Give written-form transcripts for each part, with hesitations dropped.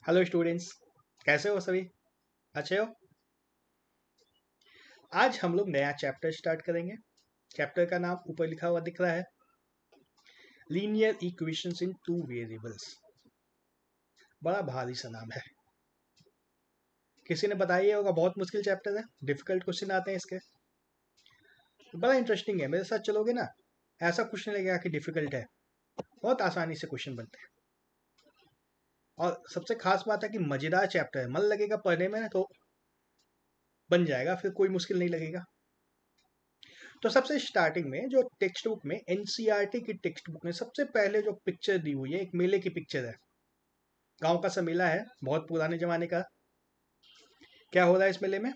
Hello students, कैसे हो सभी? अच्छे हो? आज हम लोग नया चैप्टर स्टार्ट करेंगे। चैप्टर का नाम ऊपर लिखा हुआ दिख रहा है, linear equations in two variables. बड़ा भारी सा नाम है। किसी ने बताया होगा बहुत मुश्किल चैप्टर है, डिफिकल्ट क्वेश्चन आते हैं इसके। बड़ा इंटरेस्टिंग है, मेरे साथ चलोगे ना? ऐसा कुछ नहीं लगेगा कि डिफिकल्ट है, बहुत आसानी से क्वेश्चन बनते हैं। और सबसे खास बात है कि मजेदार चैप्टर है, मन लगेगा पढ़ने में तो बन जाएगा, फिर कोई मुश्किल नहीं लगेगा। तो सबसे स्टार्टिंग में जो टेक्स्ट बुक में एनसीईआरटी की टेक्स्ट बुक में सबसे पहले जो पिक्चर दी हुई है, एक मेले की पिक्चर है। गांव का सा मेला है, बहुत पुराने जमाने का। क्या हो रहा है इस मेले में?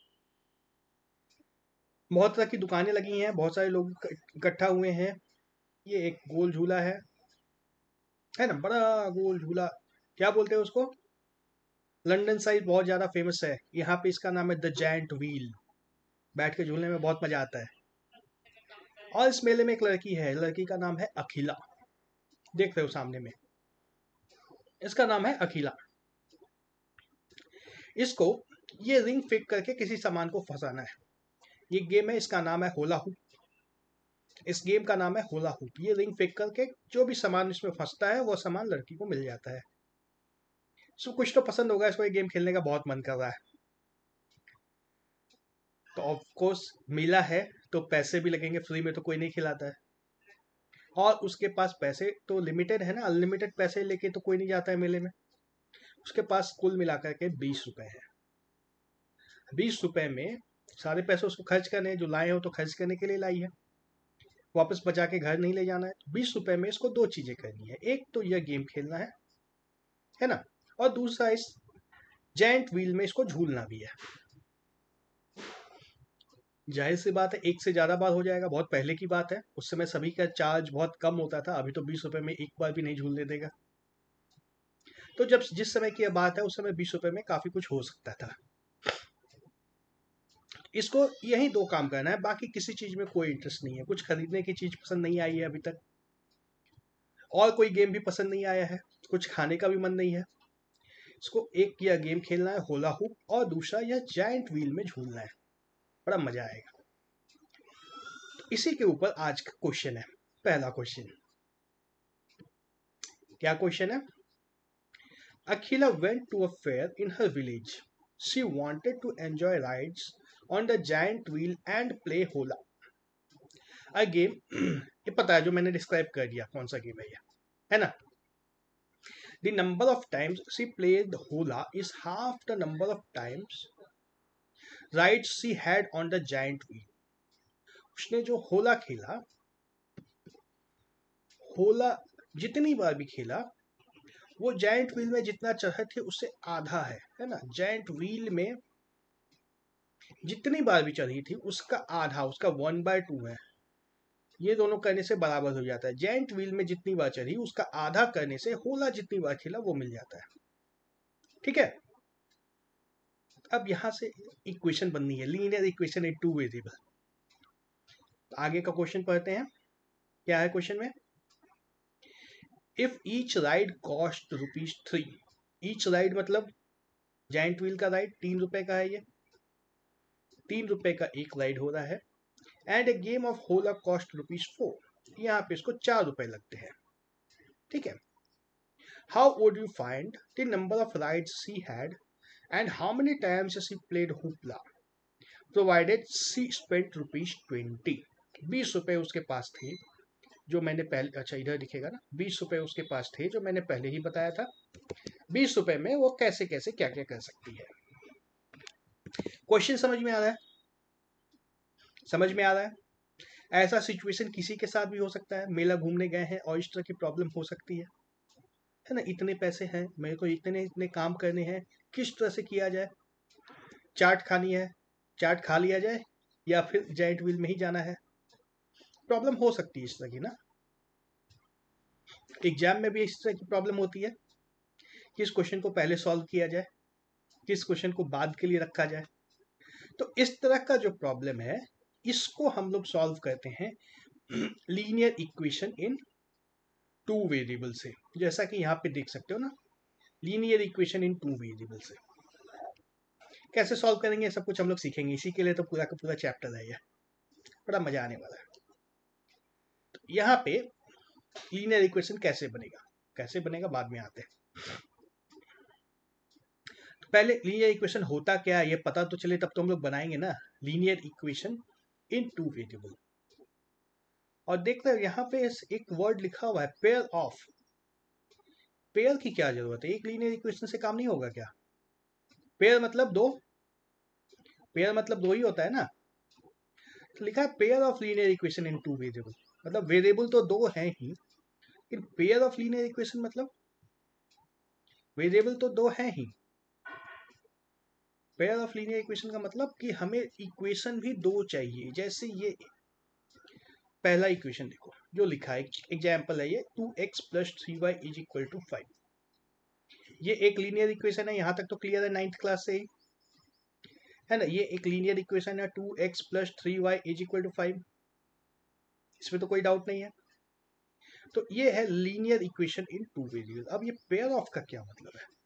बहुत तरह की दुकानें लगी हैं, बहुत सारे लोग इकट्ठा हुए हैं। ये एक गोल झूला है ना, बड़ा गोल झूला। क्या बोलते हैं उसको? लंदन साइड बहुत ज्यादा फेमस है। यहाँ पे इसका नाम है द जायंट व्हील। बैठ के झूलने में बहुत मजा आता है। और इस मेले में एक लड़की है, लड़की का नाम है अखिला। देख रहे हो सामने में, इसका नाम है अखिला। इसको ये रिंग फेंक करके किसी सामान को फंसाना है। ये गेम है, इसका नाम है होला हुप। इस गेम का नाम है होला हुप। ये रिंग फेंक करके जो भी सामान इसमें फंसता है वो सामान लड़की को मिल जाता है। इसको कुछ तो पसंद होगा, इसको ये गेम खेलने का बहुत मन कर रहा है। तो ऑफ कोर्स मिला है तो पैसे भी लगेंगे, फ्री में तो कोई नहीं खिलाता है। और उसके पास पैसे तो लिमिटेड है ना, अनलिमिटेड पैसे लेके तो कोई नहीं जाता है मेले में। उसके पास कुल मिलाकर के 20 रुपए है। 20 रुपए में सारे पैसे उसको खर्च करने हैं, जो लाए हो तो खर्च करने के लिए लाई है, वापस बचा के घर नहीं ले जाना है। 20 रुपए में इसको दो चीजें करनी है, एक तो यह गेम खेलना है ना, और दूसरा इस जायंट व्हील में इसको झूलना भी है। जाहिर सी बात है, एक से ज्यादा बार हो जाएगा, बहुत पहले की बात है। उस समय सभी का चार्ज बहुत कम होता था, अभी तो 20 रुपए में एक बार भी नहीं झूलने देगा। तो जब जिस समय की यह बात है, उस समय 20 रुपए में काफी कुछ हो सकता था। इसको यही दो काम करना है, बाकी किसी चीज में कोई इंटरेस्ट नहीं है। कुछ खरीदने की चीज पसंद नहीं आई है अभी तक, और कोई गेम भी पसंद नहीं आया है, कुछ खाने का भी मन नहीं है। इसको एक यह गेम खेलना है होला हुप, और दूसरा यह जायंट व्हील में झूलना है। बड़ा मजा आएगा। तो इसी के ऊपर आज का क्वेश्चन है। पहला क्वेश्चन, क्या क्वेश्चन है? Akhila went to a fair in her village. She wanted to enjoy rides on the giant wheel and play hola. A game ये पता है, जो मैंने डिस्क्राइब कर दिया कौन सा गेम है ये, है ना? The number of times she played hola is half the number of times rides she had on the giant wheel. उसने जो होला खेला, होला जितनी बार भी खेला, वो जायंट व्हील में जितना चढ़े थे उससे आधा है ना? जायंट व्हील में जितनी बार भी चढ़ी थी उसका आधा, उसका 1/2 है। ये दोनों करने से बराबर हो जाता है। जायंट व्हील में जितनी बार चढ़ी उसका आधा करने से होला जितनी बार खेला वो मिल जाता है। ठीक है, अब यहां से इक्वेशन बननी है, linear equation in two variable. आगे का क्वेश्चन पढ़ते हैं। क्या है क्वेश्चन में? If each ride cost ₹3। Each ride मतलब जायंट व्हील का राइड 3 रुपए का है। ये 3 रुपए का एक राइड हो रहा है। And a game of hoopla cost ₹4। यहाँ पे इसको 4 रुपए लगते हैं। ठीक है, how would you find the number of rides she had and how many times she played hoopla provided she spent ₹20। 20 रुपए उसके पास थे, जो मैंने पहले, अच्छा इधर दिखेगा ना, 20 रुपए उसके पास थे जो मैंने पहले ही बताया था। 20 रुपए में वो कैसे कैसे क्या क्या कर सकती है। क्वेश्चन समझ में आ रहा है? समझ में आ रहा है? ऐसा सिचुएशन किसी के साथ भी हो सकता है। मेला घूमने गए हैं और इस तरह की प्रॉब्लम हो सकती है ना? इतने पैसे हैं, मेरे को इतने इतने काम करने हैं, किस तरह से किया जाए? चाट खानी है, चाट खा लिया जाए, या फिर जाइंट व्हील में ही जाना है? प्रॉब्लम हो सकती है इस तरह की ना। एग्जाम में भी इस तरह की प्रॉब्लम होती है, किस क्वेश्चन को पहले सॉल्व किया जाए, किस क्वेश्चन को बाद के लिए रखा जाए। तो इस तरह का जो प्रॉब्लम है, इसको हम लोग सॉल्व करते हैं linear equation in two variable से। जैसा कि यहाँ पे देख सकते हो ना, linear equation in two variable से कैसे सॉल्व करेंगे, सब कुछ हम लोग सीखेंगे। इसी के लिए तो पूरा का पूरा चैप्टर है, ये बड़ा मजा आने वाला है। तो यहाँ पे लीनियर इक्वेशन कैसे बनेगा बाद में आते हैं। तो पहले लीनियर इक्वेशन होता क्या है ये पता तो चले, तब तो हम लोग बनाएंगे ना linear equation in two variable. और देखते हैं यहाँ पे एक वर्ड लिखा हुआ है पेयर ऑफ। पेयर की क्या जरूरत है, एक लीनियर इक्वेशन से काम नहीं होगा क्या? पेयर मतलब दो, पेयर मतलब दो ही होता है ना। तो लिखा है pair of linear equation in two variable, मतलब वेरिएबल तो दो हैं ही, लेकिन पेयर ऑफ लीनियर इक्वेशन मतलब वेरिएबल तो दो हैं ही। पेयर ऑफ लीनियर इक्वेशन का मतलब कि हमें इक्वेशन भी दो चाहिए। जैसे ये पहला इक्वेशन देखो जो लिखा है, एग्जाम्पल है ये 2x + 3y = 5। ये एक लीनियर इक्वेशन है, यहां तक तो क्लियर है 9th क्लास से ही, है ना। ये एक लीनियर इक्वेशन है 2x + 3y = 5, इसमें तो कोई डाउट नहीं है। तो ये है linear equation in two variable. अब ये पेयर ऑफ का क्या मतलब है,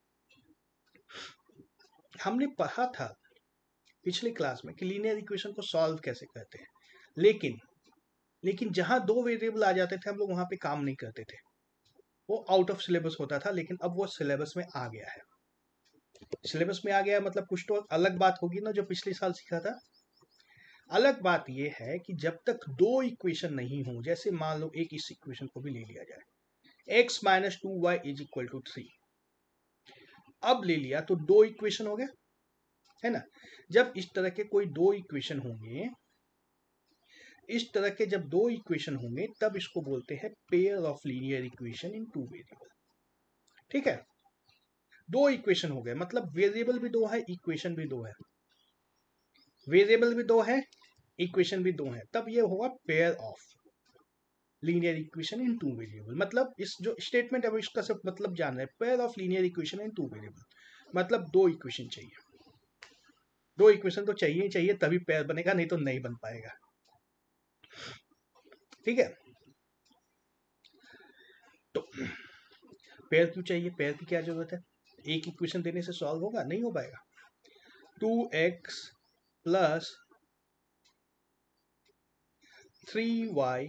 हमने पढ़ा था पिछले क्लास में कि लीनियर इक्वेशन को सॉल्व कैसे करते हैं, लेकिन जहां दो वेरिएबल आ जाते थे हम लोग वहां पे काम नहीं करते थे, वो आउट ऑफ सिलेबस होता था। लेकिन अब वो सिलेबस में आ गया है। सिलेबस में आ गया मतलब कुछ तो अलग बात होगी ना जो पिछले साल सीखा था। अलग बात ये है कि जब तक दो इक्वेशन नहीं हो, जैसे मान लो एक इस इक्वेशन को भी ले लिया जाए x - 2y = 3, अब ले लिया तो दो इक्वेशन हो गया, है ना। जब इस तरह के कोई दो इक्वेशन होंगे, इस तरह के जब दो इक्वेशन होंगे तब इसको बोलते हैं pair of linear equation in two variable. ठीक है, दो इक्वेशन हो गए मतलब वेरिएबल भी दो है, इक्वेशन भी दो है। वेरिएबल भी दो है, इक्वेशन भी दो है, तब ये होगा pair of linear equation in two variable. मतलब इस जो स्टेटमेंट है इसका सिर्फ मतलब जान रहे हैं, pair of linear equation in two variable मतलब दो इक्वेशन चाहिए। दो इक्वेशन तो चाहिए ही चाहिए, तभी पेयर बनेगा, नहीं तो नहीं बन पाएगा। ठीक है, तो पेयर क्यों चाहिए, पेयर की क्या जरूरत है? एक इक्वेशन देने से सॉल्व होगा? नहीं हो पाएगा। 2x + 3y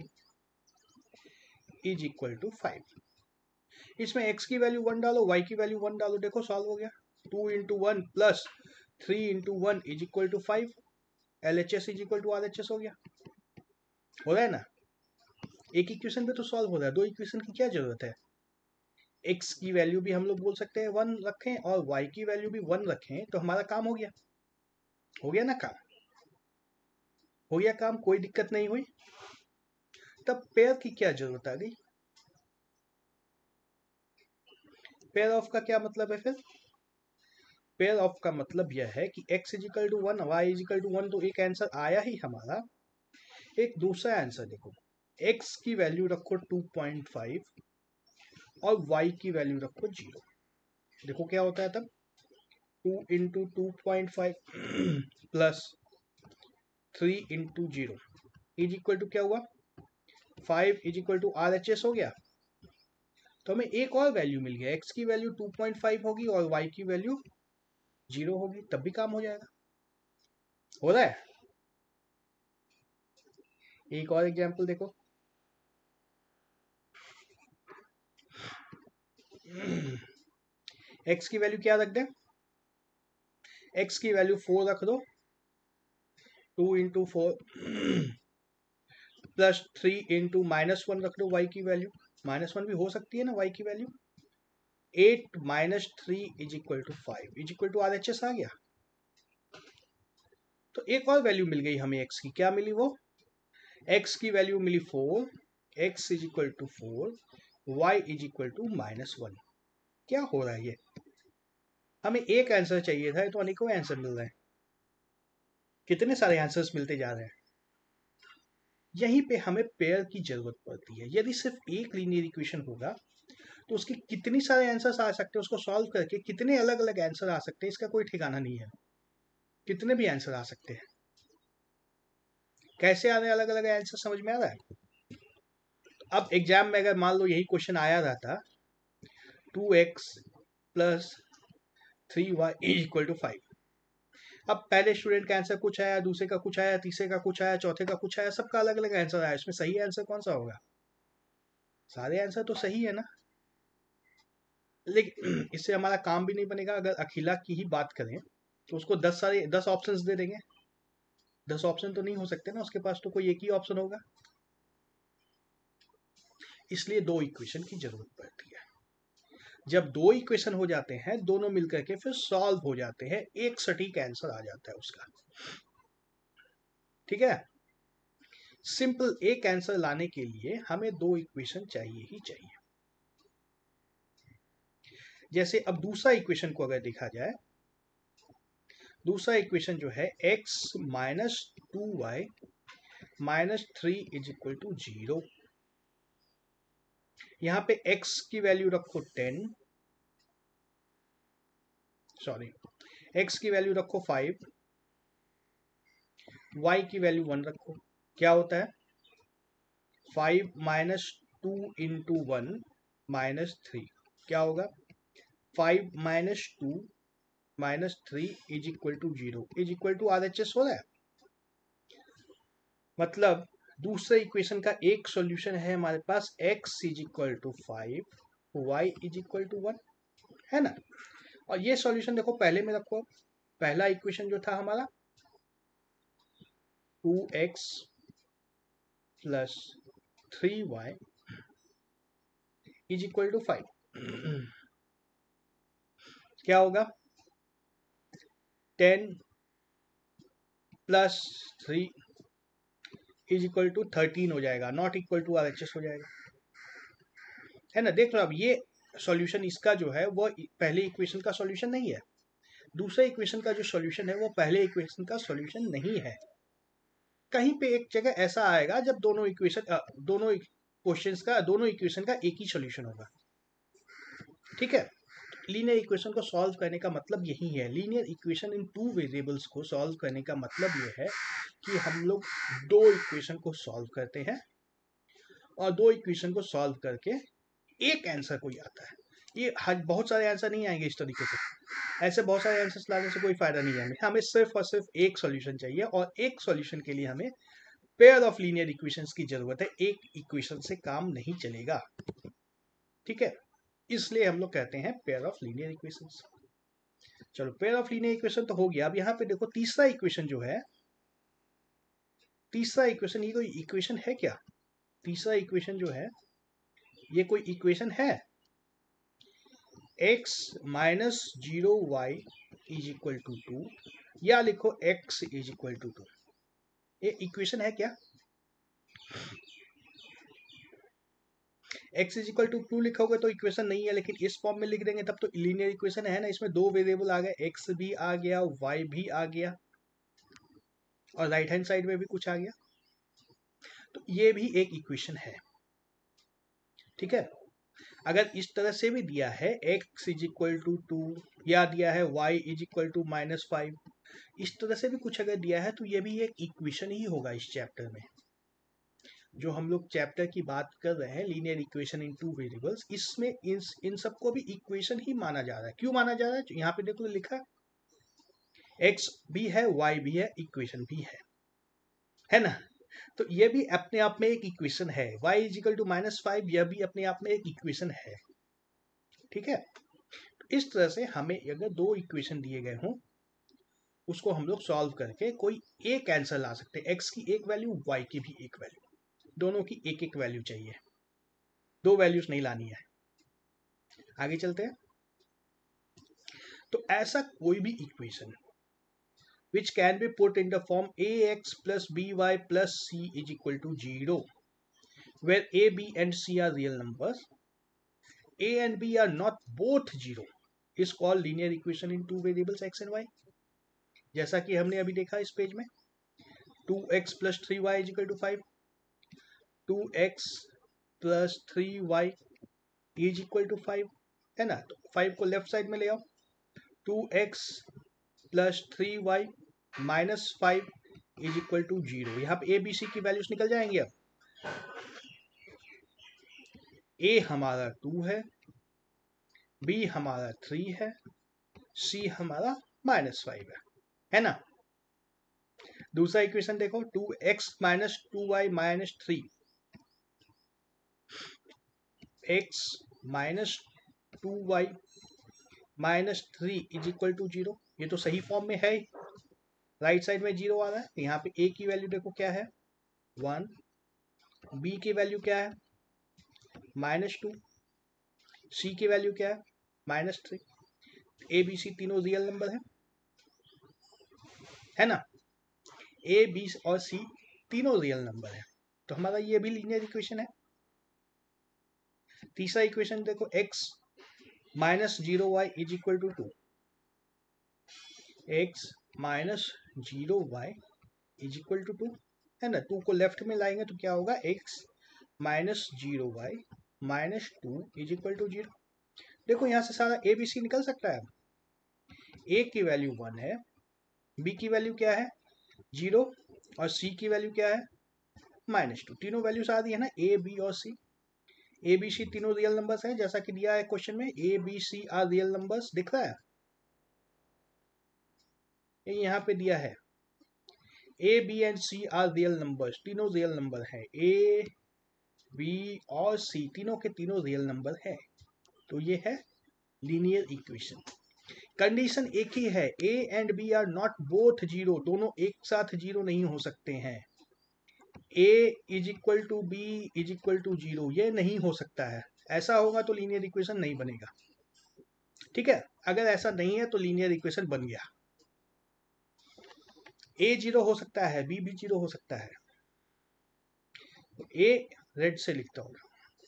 = 5। इसमें x की वैल्यू 1 डालो, y की वैल्यू 1 डालो, देखो सॉल्व हो गया। 2 × 1 + 3 × 1 = 5। LHS = RHS हो गया। हो रहा है ना, एक इक्वेशन पे तो सॉल्व हो रहा है, दो इक्वेशन की क्या जरूरत है। x की वैल्यू भी हम लोग बोल सकते हैं 1 रखें और y की वैल्यू भी 1 रखें, तो हमारा काम हो गया। हो गया ना काम, हो गया काम, कोई दिक्कत नहीं हुई। तब पेयर की क्या जरूरत आ गई? पेयर ऑफ का क्या मतलब है फिर? पेयर ऑफ का मतलब यह है कि x = 1 y = 1, तो एक आंसर आया ही हमारा। एक दूसरा आंसर देखो, x की वैल्यू रखो 2.5 और y की वैल्यू रखो 0। देखो क्या होता है तब, 2 × 2.5 + 3 × 0 = क्या हुआ, 5 = RHS हो गया। तो हमें एक और वैल्यू मिल गया, x की वैल्यू 2.5 होगी और y की वैल्यू 0 होगी, तब भी काम हो जाएगा। हो रहा है। एक और एग्जांपल देखो, x की वैल्यू क्या रख दें, x की वैल्यू 4 रख दो, 2 × 4 + 3 × -1 रख दो y की वैल्यू, -1 भी हो सकती है ना y की वैल्यू। 8 - 3 = 5 = RHS आ गया। तो एक और वैल्यू मिल गई हमें x की, क्या मिली वो, x की वैल्यू मिली 4, x = 4, y = -1। क्या हो रहा है ये, हमें एक आंसर चाहिए था तो अनेकों आंसर मिल रहे हैं, कितने सारे आंसर्स मिलते जा रहे हैं। यहीं पे हमें पेयर की जरूरत पड़ती है। यदि सिर्फ एक लीनियर इक्वेशन होगा तो उसके कितने सारे आंसर्स आ सकते हैं, उसको सॉल्व करके कितने अलग अलग आंसर आ सकते हैं, इसका कोई ठिकाना नहीं है, कितने भी आंसर आ सकते हैं। कैसे आ रहे हैं अलग अलग आंसर, समझ में आ रहा है। अब एग्जाम में अगर मान लो यही क्वेश्चन आया रहता 2x plus 3y equal to 5। अब पहले स्टूडेंट का आंसर कुछ आया, दूसरे का कुछ आया, तीसरे का कुछ आया, चौथे का कुछ आया, सबका अलग अलग आंसर आया। इसमें सही आंसर कौन सा होगा? सारे आंसर तो सही है ना। लेकिन इससे हमारा काम भी नहीं बनेगा। अगर अखिला की ही बात करें तो उसको 10 ऑप्शंस दे देंगे। 10 ऑप्शन तो नहीं हो सकते ना, उसके पास तो कोई एक ही ऑप्शन होगा। इसलिए 2 इक्वेशन की जरूरत पड़ती है। जब 2 इक्वेशन हो जाते हैं, दोनों मिलकर के फिर सॉल्व हो जाते हैं, एक सटीक आंसर आ जाता है उसका। ठीक है। सिंपल एक आंसर लाने के लिए हमें 2 इक्वेशन चाहिए ही चाहिए। जैसे अब दूसरा इक्वेशन को अगर देखा जाए, दूसरा इक्वेशन जो है x minus 2y minus 3 is equal to 0। यहां पे x की वैल्यू रखो 10, सॉरी x की वैल्यू रखो 5, y की वैल्यू 1 रखो। क्या होता है? 5 माइनस 2 इंटू 1 माइनस 3 क्या होगा? 5 minus 2 minus 3 is equal to 0 is equal to RHS हो रहा है। मतलब दूसरे इक्वेशन का एक सॉल्यूशन है हमारे पास, x is equal to 5, y is equal to 1, है ना। और ये सॉल्यूशन देखो पहले में रखो। पहला इक्वेशन जो था हमारा 2x plus 3y is equal to 5 क्या होगा? 10 प्लस 3 इज इक्वल टू 13 हो जाएगा, नॉट इक्वल टू RHS हो जाएगा, है ना। देख लो अब ये सॉल्यूशन इसका जो है वो पहले इक्वेशन का सॉल्यूशन नहीं है। दूसरे इक्वेशन का जो सॉल्यूशन है वो पहले इक्वेशन का सॉल्यूशन नहीं है। कहीं पे एक जगह ऐसा आएगा जब दोनों इक्वेशन का एक ही सॉल्यूशन होगा। ठीक है। लीनियर इक्वेशन को सॉल्व करने का मतलब यही है। लीनियर इक्वेशन इन 2 वेरिएबल्स को सॉल्व करने का मतलब ये है कि हम लोग 2 इक्वेशन को सॉल्व करते हैं और 2 इक्वेशन को सॉल्व करके एक आंसर कोई आता है। ये बहुत सारे आंसर नहीं आएंगे इस तरीके से। ऐसे बहुत सारे आंसर्स लाने से कोई फायदा नहीं है हमें सिर्फ और सिर्फ एक सॉल्यूशन चाहिए, और एक सॉल्यूशन के लिए हमें पेयर ऑफ लीनियर इक्वेशंस की जरूरत है। एक इक्वेशन से काम नहीं चलेगा। ठीक है। इसलिए हम लोग कहते हैं पेयर ऑफ लीनियर इक्वेशंस। चलो पेयर ऑफ लीनियर इक्वेशन तो हो गया। अब यहाँ पे देखो तीसरा इक्वेशन जो है, तीसरा इक्वेशन, ये कोई इक्वेशन है क्या? तीसरा इक्वेशन जो है ये कोई इक्वेशन है? x minus 0y is equal to 2, या लिखो x इज इक्वल टू 2। ये इक्वेशन है क्या? x इज इक्वल टू 2 लिखोगे तो इक्वेशन नहीं है, लेकिन इस फॉर्म में लिख देंगे तब तो लीनियर इक्वेशन है ना। इसमें 2 वेरिएबल आ गए, x भी आ गया, y भी आ गया, और राइट हैंड साइड में भी कुछ आ गया, तो ये भी एक इक्वेशन है। ठीक है। अगर इस तरह से भी दिया है x इज इक्वल टू 2, या दिया है y is equal to minus 5, इस तरह से भी कुछ अगर दिया है तो ये भी एक इक्वेशन ही होगा इस चैप्टर में। जो हम लोग चैप्टर की बात कर रहे हैं, लीनियर इक्वेशन इन 2 वेरिएबल्स, इसमें इन सबको भी इक्वेशन ही माना जा रहा है। क्यों माना जा रहा है? यहाँ पे देखो लिखा x भी है, y भी है, इक्वेशन भी है ना। तो ये भी अपने आप में एक इक्वेशन है। y is equal to minus 5, यह भी अपने आप में एक इक्वेशन है। ठीक है। इस तरह से हमें अगर 2 इक्वेशन दिए गए हों, उसको हम लोग सॉल्व करके कोई एक आंसर ला सकते हैं। x की एक वैल्यू, y की भी एक वैल्यू, दोनों की एक एक वैल्यू चाहिए, 2 वैल्यूज नहीं लानी है। आगे चलते हैं। तो ऐसा कोई भी equation which can be put in the form ax plus by plus c is equal to 0, where a, b and c are real numbers, a and b are not both 0, is called linear equation in 2 variables x and y। जैसा कि हमने अभी देखा इस page में, 2x plus 3y is equal to 5, 2x plus 3y is equal to 5, है ना। तो 5 को लेफ्ट साइड में ले आओ, 2x plus 3y minus 5 is equal to 0। यहाँ पे ए बी सी की वैल्यूज निकल जाएंगे। अब ए हमारा 2 है, बी हमारा 3 है, सी हमारा -5 है ना। दूसरा इक्वेशन देखो, 2x minus 2y minus 3, x minus 2y minus 3 is equal to 0। ये तो सही फॉर्म में है, राइट साइड में 0 आ रहा है। यहाँ पे a की वैल्यू देखो क्या है 1, b की वैल्यू क्या है -2, c की वैल्यू क्या है -3। a b c तीनों रियल नंबर है ना, a b और c तीनों रियल नंबर है, तो हमारा ये भी लीनियर इक्वेशन है। तीसरा इक्वेशन देखो, x minus 0y is equal to 2, x minus 0y is equal to 2 है ना। 2 को लेफ्ट में लाएंगे तो क्या होगा, x minus 0y minus 2 is equal to 0। देखो यहाँ से सारा a b c निकल सकता है। a की वैल्यू 1 है, b की वैल्यू क्या है 0 और c की वैल्यू क्या है -2। तीनों वैल्यूज आ रही है ना, a b और c। a b c तीनों रियल नंबर्स हैं, जैसा कि दिया है क्वेश्चन में, a b c are real numbers, दिख रहा है ये यहाँ पे दिया है, a b and c are real numbers, तीनों रियल नंबर हैं, a b और c तीनों के तीनों रियल नंबर है, तो ये है लीनियर इक्वेशन। कंडीशन एक ही है, a and b are not both 0, दोनों एक साथ 0 नहीं हो सकते हैं। a is equal to b is equal to 0 ये नहीं हो सकता है, ऐसा होगा तो लीनियर इक्वेशन नहीं बनेगा। ठीक है, अगर ऐसा नहीं है तो लीनियर इक्वेशन बन गया। a 0 हो सकता है, b भी 0 हो सकता है। a रेड से लिखता हूं,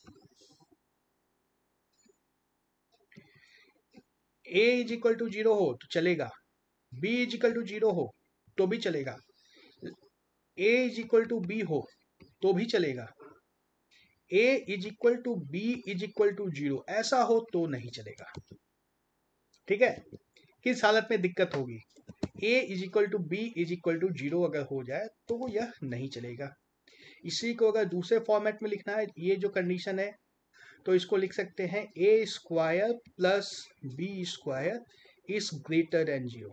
a इज इक्वल टू 0 हो तो चलेगा, b इज इक्वल टू 0 हो तो भी चलेगा, a is equal to b हो तो भी चलेगा, a is equal to b is equal to 0 ऐसा हो तो नहीं चलेगा। ठीक है, किस हालत में दिक्कत होगी, a is equal to b is equal to 0 अगर हो जाए तो यह नहीं चलेगा। इसी को अगर दूसरे फॉर्मेट में लिखना है, ये जो कंडीशन है, तो इसको लिख सकते हैं a square plus b square is greater than 0,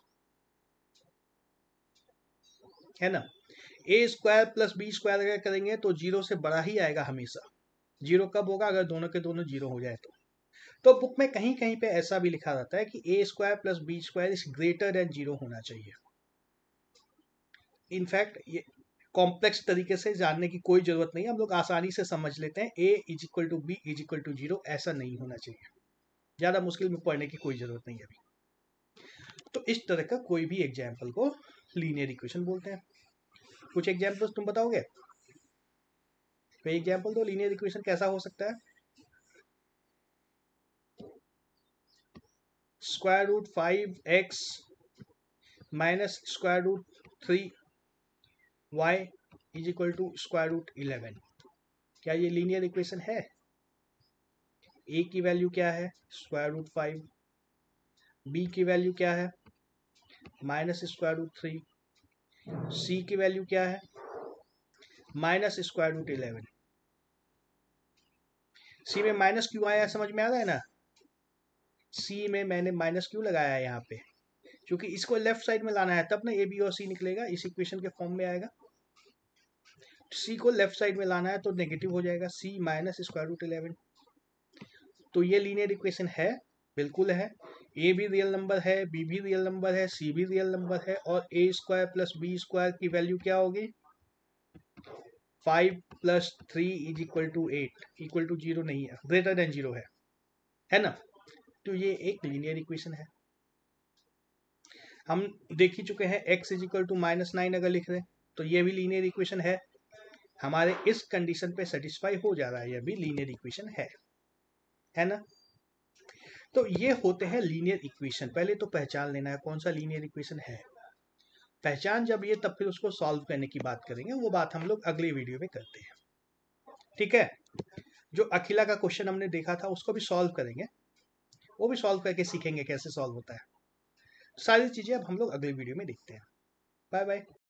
है ना। a square plus b square अगर करेंगे तो 0 से बड़ा ही आएगा हमेशा। 0 कब होगा, अगर दोनों के दोनों 0 हो जाए तो बुक में कहीं कहीं पे ऐसा भी लिखा रहता है कि a square plus B square is greater than 0 होना चाहिए। इनफैक्ट ये कॉम्प्लेक्स तरीके से जानने की कोई जरूरत नहीं है, हम लोग आसानी से समझ लेते हैं a is equal to B is equal to 0 ऐसा नहीं होना चाहिए, ज्यादा मुश्किल में पढ़ने की कोई जरूरत नहीं है अभी। तो इस तरह का कोई भी एग्जाम्पल को लीनियर इक्वेशन बोलते हैं। कुछ एग्जाम्पल्स तुम बताओगे, कोई एग्जाम्पल दो, लीनियर इक्वेशन कैसा हो सकता है। Square root 5x minus square root 3y is equal to square root 11, क्या ये लीनियर इक्वेशन है। a की वैल्यू क्या है स्क्वायर रूट 5, b की वैल्यू क्या है माइनस स्क्वायर रूट 3, c की वैल्यू क्या है माइनस स्क्वायर रूट 11। c में माइनस क्यों आया समझ में आ रहा है ना, c में मैंने माइनस क्यों लगाया है यहाँ पे, क्योंकि इसको लेफ्ट साइड में लाना है, तब ना a b और c निकलेगा, इस इक्वेशन के फॉर्म में आएगा। c को लेफ्ट साइड में लाना है तो नेगेटिव हो जाएगा, c माइनस स्क्वायर रूट 11। तो ये लीनियर इक्वेशन है, बिल्कुल है। a भी रियल नंबर है, b भी रियल नंबर है, c भी रियल नंबर है, और a square plus b square की वैल्यू क्या होगी 5 plus 3 is equal to 8, equal to 0 नहीं है, ग्रेटर देन 0 है ना। तो ये एक लीनियर इक्वेशन है। हम देख ही चुके हैं, x इज इक्वल टू -9 अगर लिख रहे हैं तो ये भी लीनियर इक्वेशन है, हमारे इस कंडीशन पे सेटिस्फाई हो जा रहा है, यह भी लीनियर इक्वेशन है ना। तो ये होते हैं लीनियर इक्वेशन। पहले तो पहचान लेना है कौन सा लीनियर इक्वेशन है, पहचान जब ये तब फिर उसको सॉल्व करने की बात करेंगे, वो बात हम लोग अगले वीडियो में करते हैं। ठीक है, जो अखिला का क्वेश्चन हमने देखा था उसको भी सॉल्व करेंगे, वो भी सॉल्व करके सीखेंगे कैसे सॉल्व होता है। सारी चीजें अब हम लोग अगले वीडियो में देखते हैं। Bye bye.